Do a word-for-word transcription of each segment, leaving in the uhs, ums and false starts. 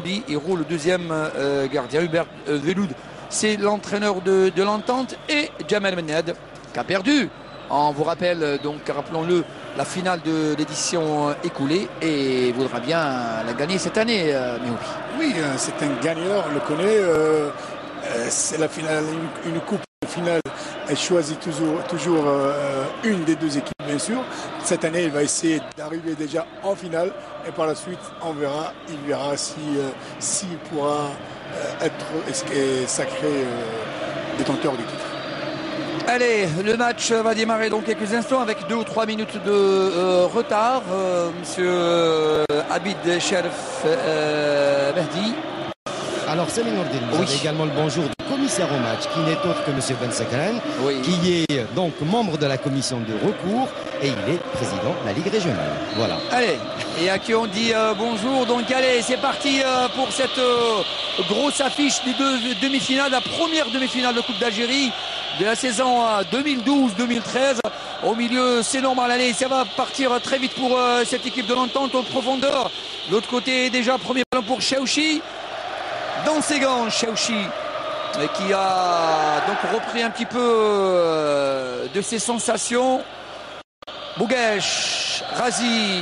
il roule le deuxième euh, gardien, Hubert euh, Veloud. C'est l'entraîneur de, de l'Entente et Jamal Menad qui a perdu. On vous rappelle donc, rappelons-le, la finale de l'édition écoulée et voudra bien la gagner cette année, euh, Méhoubi. Oui, c'est un gagnant, on le connaît. Euh, c'est la finale, une, une coupe finale. Elle choisit toujours, toujours euh, une des deux équipes, bien sûr. Cette année, il va essayer d'arriver déjà en finale et par la suite, on verra, il verra si, euh, s'il pourra euh, être sacré euh, détenteur du titre. Allez, le match va démarrer dans quelques instants avec deux ou trois minutes de euh, retard. Euh, monsieur euh, Abid Sherif euh, Mehdi. Alors, Céline Nourdine, vous oui. avez également le bonjour du commissaire au match, qui n'est autre que M. Ben Sekren, oui. qui est donc membre de la commission de recours et il est président de la Ligue régionale. Voilà. Allez, et à qui on dit euh, bonjour. Donc, allez, c'est parti euh, pour cette euh, grosse affiche des deux demi-finales, la première demi-finale de Coupe d'Algérie de la saison deux mille douze deux mille treize. Au milieu, c'est normal. Allez, ça va partir très vite pour euh, cette équipe de l'Entente en profondeur. L'autre côté, déjà, premier ballon pour Chaouchi. Dans ses gants, Chaouchi, qui a donc repris un petit peu euh, de ses sensations. Bouguesh, Razi,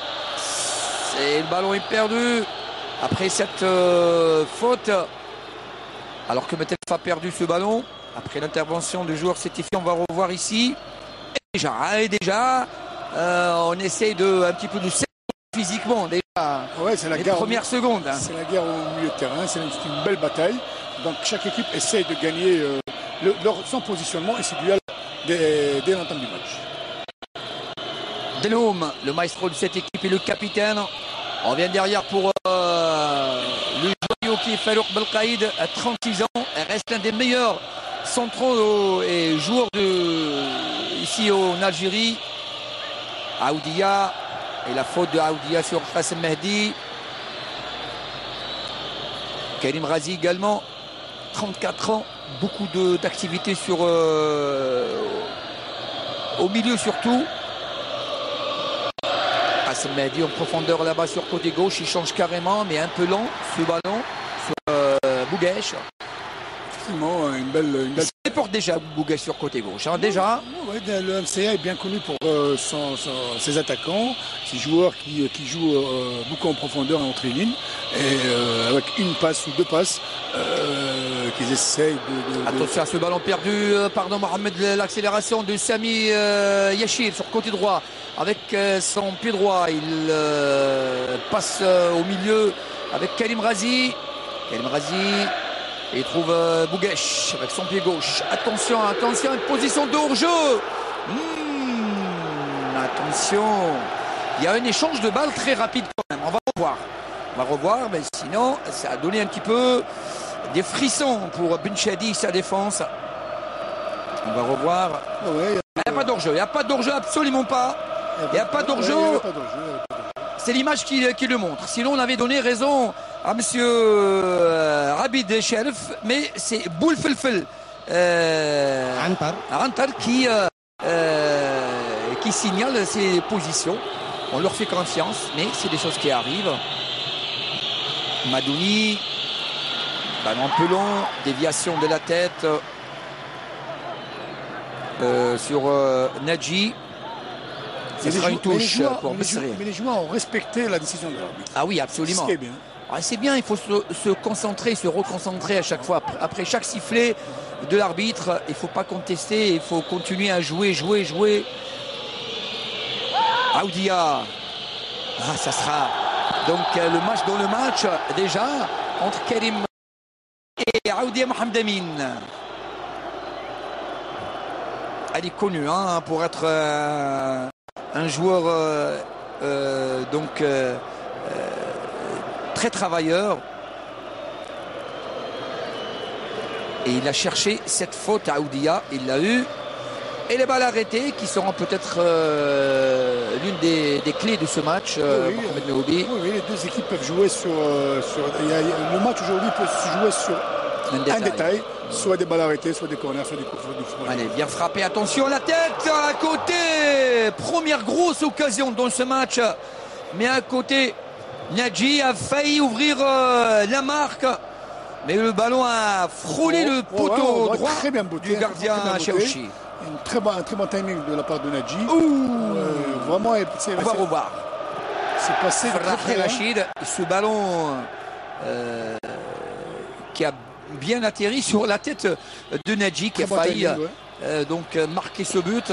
et le ballon est perdu après cette euh, faute. Alors que Metef a perdu ce ballon. Après l'intervention du joueur certifié, on va revoir ici. Et déjà, et déjà euh, on essaye de, un petit peu de physiquement déjà. Ouais, c'est la les guerre premières au, secondes. Hein. C'est la guerre au milieu de terrain, c'est une, une belle bataille. Donc chaque équipe essaye de gagner euh, le, leur, son positionnement et ses duels dès, dès l'entame du match. Deloum, le maestro de cette équipe et le capitaine. On vient derrière pour euh, le joyau qui est Farouk Belkaïd à trente-six ans. Elle reste l'un des meilleurs centraux et joueurs de, ici en Algérie. Aoudia. Et la faute de Aoudia sur Qassem Mehdi. Karim Razi également, trente-quatre ans, beaucoup d'activités sur euh, au milieu surtout. Qassem Mehdi en profondeur là-bas sur côté gauche, il change carrément, mais un peu lent ce ballon sur euh, Bouguesh. Effectivement, une belle, une belle... Il porte déjà Bouguesh sur côté gauche, hein, déjà. Ouais, le M C A est bien connu pour euh, son, son, ses attaquants, ses joueurs qui, qui jouent euh, beaucoup en profondeur et en training, et euh, avec une passe ou deux passes euh, qu'ils essayent de, de... Attention à ce ballon perdu, euh, pardon Mohamed, l'accélération de Sami euh, Yachir sur côté droit, avec euh, son pied droit, il euh, passe euh, au milieu avec Karim Razi, Karim Razi, et il trouve euh, Bouguesh avec son pied gauche. Attention, attention, une position de hors-jeu. Mmh, attention. Il y a un échange de balles très rapide quand même. On va revoir. On va revoir, mais sinon, ça a donné un petit peu des frissons pour Benchadi, sa défense. On va revoir. Ouais, il n'y a pas d'hors-jeu. Il n'y a pas d'hors-jeu, absolument pas. Il n'y a pas d'hors-jeu. C'est l'image qui, qui le montre. Sinon, on avait donné raison à monsieur euh, Abid Sherif, mais c'est Boulfelfel euh, Antar qui, euh, euh, qui signale ses positions. On leur fait confiance, mais c'est des choses qui arrivent. Madouni, ballon un peu long, déviation de la tête euh, sur euh, Nadji. Ce sera une touche joueurs, pour Bessri. Mais les joueurs ont respecté la décision de l'arbitre. Ah oui, absolument. C'est bien. Ah, c'est bien, il faut se, se concentrer, se reconcentrer à chaque fois. Après chaque sifflet de l'arbitre, il ne faut pas contester, il faut continuer à jouer, jouer, jouer. Aoudia. Ah, ça sera donc le match dans le match déjà entre Karim et Aoudia Mohamed Amin. Elle est connue hein, pour être euh, un joueur euh, euh, donc euh, euh, très travailleur. Et il a cherché cette faute à Aoudia, il l'a eu. Et les balles arrêtées qui seront peut-être euh, l'une des, des clés de ce match, euh, oui, Mohamed Méhoubi. Oui, oui, les deux équipes peuvent jouer sur... Euh, sur il y a, le match aujourd'hui peut se jouer sur un détail. un détail, soit des balles arrêtées, soit des corners, soit des coups de front. Allez, bien frappé, attention, la tête à côté. Première grosse occasion dans ce match. Mais à côté Nadji a failli ouvrir euh, la marque, mais le ballon a frôlé oh, le poteau oh, droit très bien bouté, du gardien Chaouchi. Très bon, un très bon timing de la part de Nadji. Euh, vraiment, on va revoir. C'est passé de très, très Rachid, ce ballon euh, qui a bien atterri sur la tête de Nadji, qui a failli timing, ouais. euh, donc marquer ce but.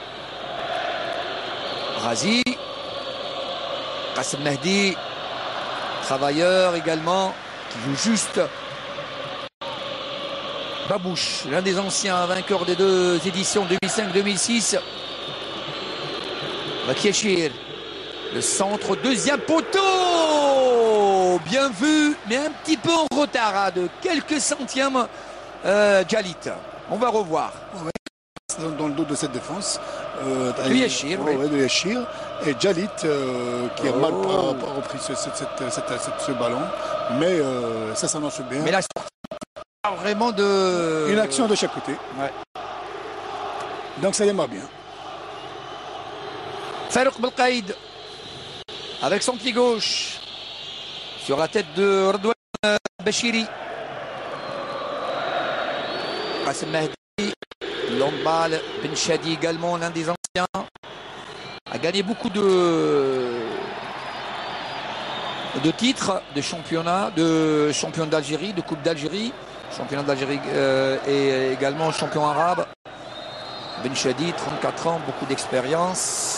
Razi, Qassem Mehdi, travailleur également, qui joue juste. Babouche, l'un des anciens vainqueurs des deux éditions deux mille cinq deux mille six. Bakiachir, le centre, deuxième poteau. Bien vu, mais un petit peu en retard, hein, de quelques centièmes. Euh, Djalit, on va revoir. Ouais, dans, dans le dos de cette défense. Euh, de Yachir, oui. Ouais, de Yachir. Et Djalit, euh, qui oh. a mal repris ce, cette, cette, cette, ce ballon. Mais euh, ça s'annonce bien. Mais la sortie, vraiment de... Une action de chaque côté. Ouais. Donc ça démarre bien. Farouk Belkaïd, avec son pied gauche, sur la tête de Redouane Bachiri. Qassem Mehdi, Lombal, Ben Chadi également, l'un des anciens, a gagné beaucoup de, de titres de championnat, de champion d'Algérie, de Coupe d'Algérie, championnat d'Algérie euh, et également champion arabe. Ben Chadi, trente-quatre ans, beaucoup d'expérience.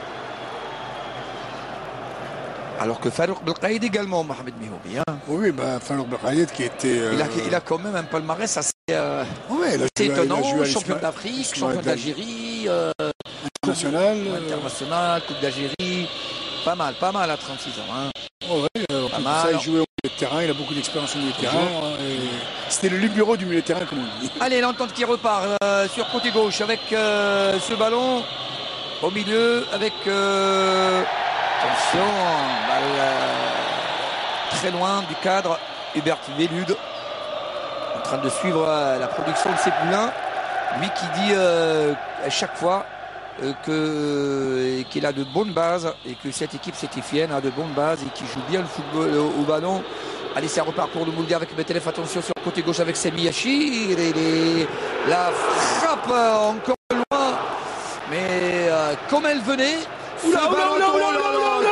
Alors que Farouk Belkaïd également, Mohamed Mihoubi. Hein. Oui, bah, Farouk Belkaïd qui était... Euh... Il, a, il a quand même un palmarès assez, euh, ouais, assez étonnant, champion d'Afrique, champion d'Algérie, euh, international, coupe, international, Coupe d'Algérie, pas mal, pas mal à trente-six ans. Hein. Oh ouais, euh, pas mal. Ça, il jouait au milieu de terrain, il a beaucoup d'expérience au milieu de terrain. C'était le libéraux du milieu de terrain, comme on dit. Allez, l'entente qui repart euh, sur côté gauche avec euh, ce ballon au milieu, avec... Euh, attention, balle euh, très loin du cadre. Hubert Velud en train de suivre euh, la production de ses poulains. Lui qui dit euh, à chaque fois euh, que, qu'il a de bonnes bases et que cette équipe sétifienne a de bonnes bases et qui joue bien le football au, au ballon. Allez, ça repart pour le Mouldia avec Betelef. Attention sur le côté gauche avec Semi Yachir. Et les... la frappe euh, encore loin. Mais euh, comme elle venait. Oula, oula, oula, oula, oula,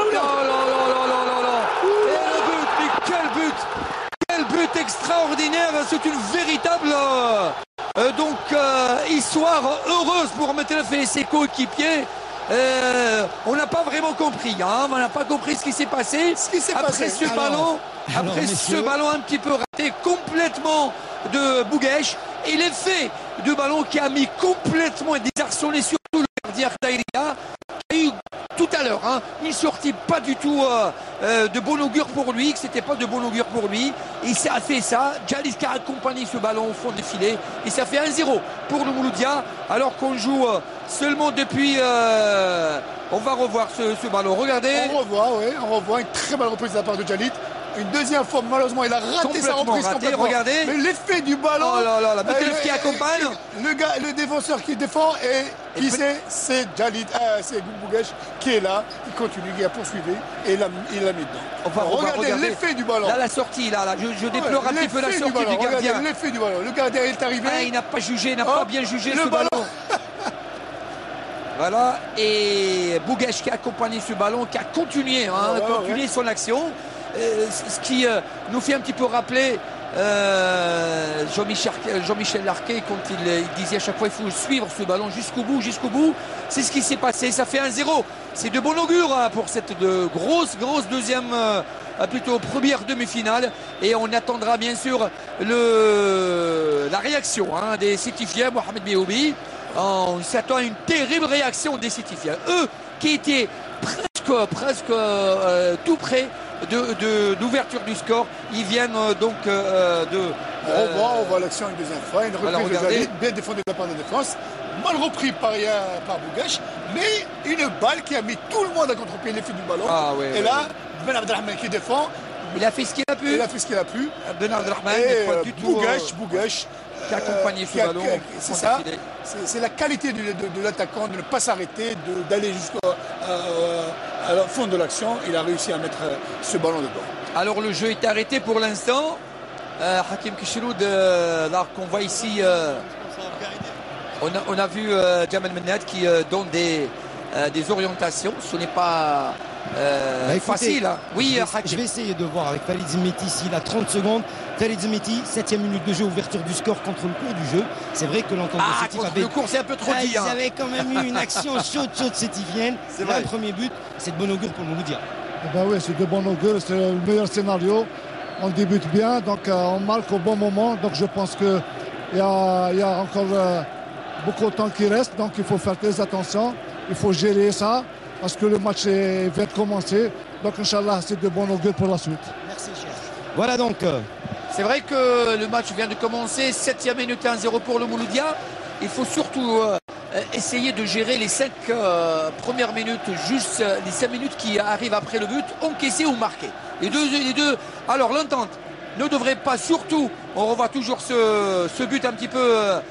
Quel but extraordinaire, c'est une véritable euh, donc euh, histoire heureuse pour Metelef et ses coéquipiers. Euh, on n'a pas vraiment compris, hein, on n'a pas compris ce qui s'est passé. Ce qui s'est après passé. ce Alors, ballon, alors, après messieurs. ce ballon un petit peu raté complètement de Bouguesh et l'effet de ballon qui a mis complètement et désarçonné surtout le gardien Khdaïria. Il y a eu tout à l'heure hein, une sortie pas du tout euh, euh, de bon augure pour lui, que c'était pas de bon augure pour lui. Et il a fait ça, Djalit qui a accompagné ce ballon au fond du filet et ça fait un zéro pour le Mouloudia alors qu'on joue euh, seulement depuis euh, on va revoir ce, ce ballon, regardez. On revoit, oui, on revoit une très belle reprise de la part de Djalit. Une deuxième fois, malheureusement, il a raté sa reprise raté, complètement. Regardez. Mais l'effet du ballon. Oh là là, la Betelef qui accompagne. Le gars, le défenseur qui défend et qui c'est, c'est Djalit, euh, c'est Bouguesh qui est là, qui continue, qui a poursuivi et il l'a mis dedans. Enfin, regardez l'effet du ballon. Là, la sortie, là, là je, je déplore ouais, un petit peu la sortie du, ballon, du gardien. L'effet du ballon. Le gardien est arrivé. Ah, il n'a pas jugé, il n'a oh, pas bien jugé le ce ballon. ballon. Voilà, et Bouguesh qui a accompagné ce ballon, qui a continué, hein, ouais, continué ouais. son action. Euh, ce qui euh, nous fait un petit peu rappeler euh, Jean-Michel, Jean-Michel Larquet quand il, il disait à chaque fois il faut suivre ce ballon jusqu'au bout, jusqu'au bout. C'est ce qui s'est passé, ça fait un zéro. C'est de bon augure hein, pour cette de grosse, grosse deuxième, euh, plutôt première demi-finale. Et on attendra bien sûr le, la réaction hein, des Sétifiens, Mohamed Mihoubi. On s'attend à une terrible réaction des Sétifiens. Eux qui étaient presque, presque euh, tout près de, de, d'ouverture du score. Ils viennent euh, donc euh, de... Euh, on voit, on voit l'action une deuxième fois. Une reprise de Djalit, bien défendue de la part de défense. Mal repris par, par Bouguesh. Mais une balle qui a mis tout le monde à contre-pied l'effet du ballon. Ah, ouais, et ouais, là, ouais. Ben Abdelrahman qui défend. Il a fait ce qu'il a pu. Il a fait ce qu'il a pu. Ben Abdelrahman et pas du tout. Bouguesh, euh, Bouguesh. Qui a accompagné ce ballon. C'est ça. C'est, c'est la qualité de, de, de l'attaquant de ne pas s'arrêter, d'aller jusqu'à euh, Alors, fond de l'action, il a réussi à mettre ce ballon dedans. Alors le jeu est arrêté pour l'instant. Euh, Hakim Kishroud, euh, là qu'on voit ici, euh, on, a, on a vu euh, Jamal Menad qui euh, donne des, euh, des orientations. Ce n'est pas euh, bah, écoutez, facile. Hein. Oui, je vais, Hakim. Je vais essayer de voir avec Khalid Zimiti s'il a trente secondes. Khalid Zimiti, septième minute de jeu, ouverture du score contre le cours du jeu. C'est vrai que l'entente ah, de Sétif avait... le cours, c'est un peu trop ah, dit. Ils hein. avaient quand même eu une action chaude, chaude sétifienne. C'est vrai. Le premier but, c'est de bon augure pour Mouloudia. Eh ben oui, c'est de bon augure, c'est le meilleur scénario. On débute bien, donc euh, on marque au bon moment. Donc je pense qu'il y a, y a encore euh, beaucoup de temps qui reste. Donc il faut faire très attention. Il faut gérer ça parce que le match est, vient de commencer. Donc Inch'Allah, c'est de bon augure pour la suite. Merci, cher. Voilà donc. Euh... C'est vrai que le match vient de commencer. Septième minute, un zéro pour le Mouloudia. Il faut surtout euh, essayer de gérer les cinq euh, premières minutes, juste euh, les cinq minutes qui arrivent après le but, encaissé ou marqué. Les deux, les deux. Alors l'entente ne devrait pas, surtout, on revoit toujours ce, ce but un petit peu,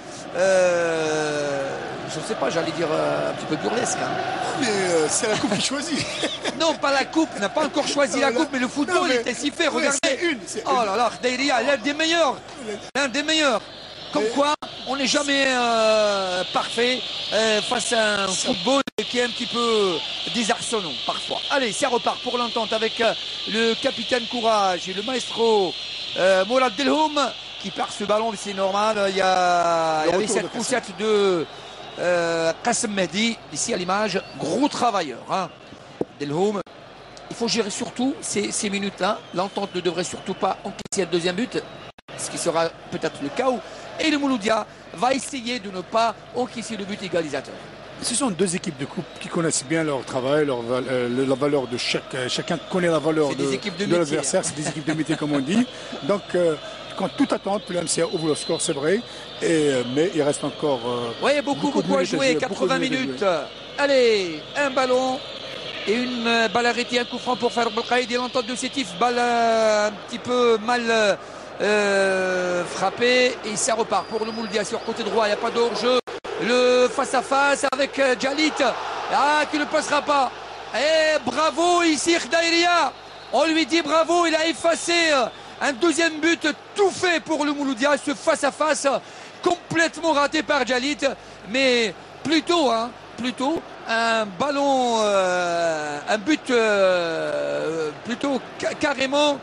euh, je ne sais pas, j'allais dire euh, un petit peu burlesque. Hein. Mais euh, c'est la coupe qui choisit. Non, pas la coupe, n'a pas encore choisi la coupe, mais le football non, mais, était si fait. Regardez. C'est une, oh là là, Khdaïria, l'un des meilleurs, l'un des meilleurs. Comme quoi, on n'est jamais euh, parfait euh, face à un football qui est un petit peu désarçonnant parfois. Allez, ça repart pour l'entente avec euh, le capitaine Courage et le maestro euh, Mourad Delhoum qui perd ce ballon, mais c'est normal. Il y, a, il y avait cette poussette de euh, Qassem Mehdi, ici à l'image, gros travailleur. Hein. Delhoum, il faut gérer surtout ces, ces minutes-là. L'entente ne devrait surtout pas encaisser le deuxième but, ce qui sera peut-être le cas où. Et le Mouloudia va essayer de ne pas encaisser le but égalisateur. Ce sont deux équipes de coupe qui connaissent bien leur travail, leur, euh, la valeur de chaque... Chacun connaît la valeur de, de, de l'adversaire. C'est des équipes de métier, comme on dit. Donc, euh, quand tout attend, le M C A ouvre le score, c'est vrai. Et, euh, mais il reste encore... Euh, oui, beaucoup, beaucoup, beaucoup à jouer. jouer quatre-vingts minutes. Allez, un ballon. Et une euh, balle arrêtée, un coup franc pour Farouk Belkhaïd. Et l'entente de Sétif, balle euh, un petit peu mal... Euh, Euh, frappé et ça repart pour le Mouloudia sur côté droit. Il n'y a pas de hors-jeu. Le face-à-face avec euh, Djalit ah, qui ne passera pas. Et bravo ici Khdaïria. On lui dit bravo. Il a effacé euh, un deuxième but tout fait pour le Mouloudia. Ce face-à-face complètement raté par Djalit. Mais plutôt, hein, plutôt un ballon, euh, un but euh, plutôt ca carrément.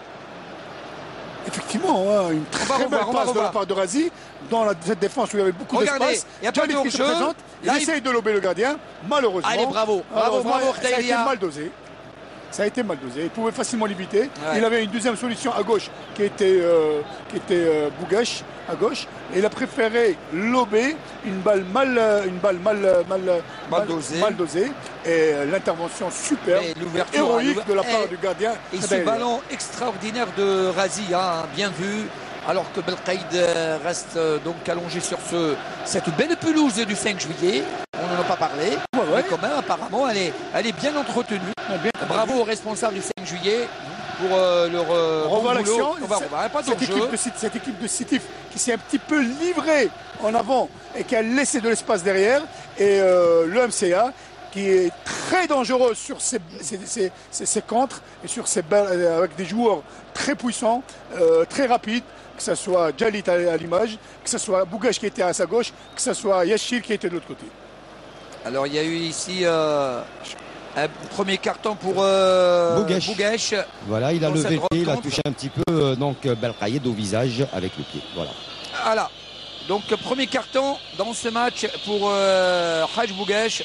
Effectivement, hein, une très belle passe de la part de Razi dans la, cette défense où il y avait beaucoup d'espace. Il y a pas de qui se présente, il essaye de lober le gardien, malheureusement. Allez, bravo, bravo, bravo, ça a été mal dosé. Ça a été mal dosé. Il pouvait facilement l'éviter. Ouais. Il avait une deuxième solution à gauche qui était, euh, qui était euh, Bougache à gauche. Et il a préféré lober une balle mal, une balle mal, mal, mal, mal dosée. Mal dosée. Et euh, l'intervention superbe, héroïque de la part et, du gardien. Et ce ballon extraordinaire de Razi, hein, bien vu. Alors que Belkhaïd reste donc allongé sur ce, cette belle pelouse du cinq juillet. On n'en a pas parlé. Ouais, ouais. Mais quand même, apparemment, elle est, elle est bien entretenue. Bien Bravo aux responsables du cinq juillet pour euh, leur euh, on revoit bon l'action. On va revoir. Pas cette, équipe de, cette équipe de Sétif qui s'est un petit peu livrée en avant et qui a laissé de l'espace derrière. Et euh, le M C A qui est très dangereux sur ses, ses, ses, ses, ses contres et sur ses balles avec des joueurs très puissants, euh, très rapides. Que ce soit Djalit à, à l'image, que ce soit Bougache qui était à sa gauche, que ce soit Yachir qui était de l'autre côté. Alors il y a eu ici euh, un premier carton pour euh, Bougache. Bougache. Voilà, il a levé le pied, il a touché un petit peu euh, donc Belkhaïd au visage avec le pied. Voilà. Voilà. Donc premier carton dans ce match pour euh, Haj Bougache.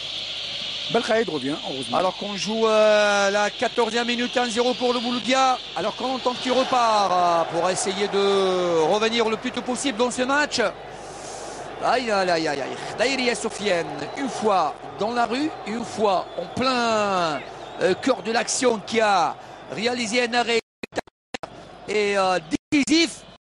Belkhaïd revient, heureusement. Alors qu'on joue euh, la quatorzième minute, un zéro pour le Mouloudia. Alors qu'on entend qu'il repart euh, pour essayer de revenir le plus tôt possible dans ce match. Aïe, aïe, aïe, aïe. Khdaïria Sofiane, une fois dans la rue, une fois en plein euh, cœur de l'action qui a réalisé un arrêt et euh, décisif.